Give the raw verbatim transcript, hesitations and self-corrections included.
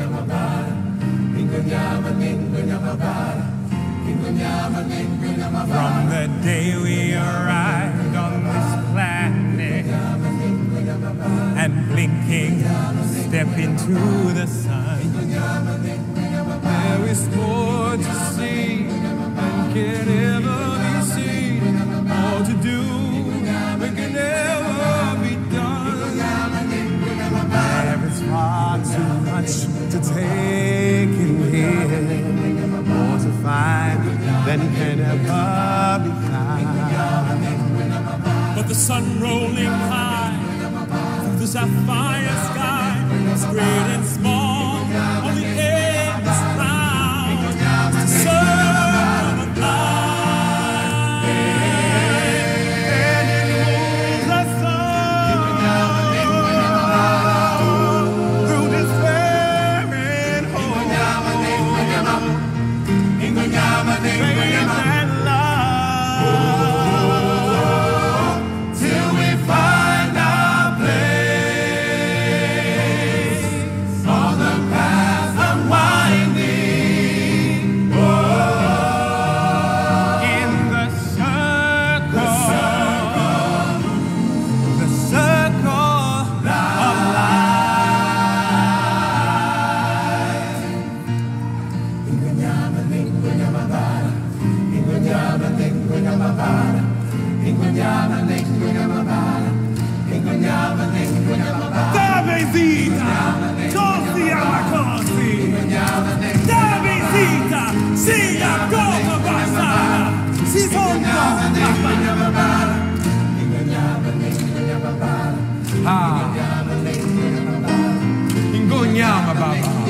From the day we arrived on this planet and blinking step into the sun, there is more to see than can ever be seen, more to do than can ever be done. There is far too much to take in here, more to find than can ever be found. But the sun rolling high through the sapphire sky is great and small on the endless round. The sun of light, and it moves us all through this wearing hole. Faith and love, oh, till we find our place on the path unwinding. Oh, in the circle, the circle, the circle of life. Ingonyama, Ingonyama, Ingonyama, Ingonyama, Ingonyama, Ingonyama, Ingonyama, Ingonyama. Tabezita, Tosi Amakosi, Tabezita, Siyo Nqoba, Siyo Nqoba. Ah, Ingonyama, Baba.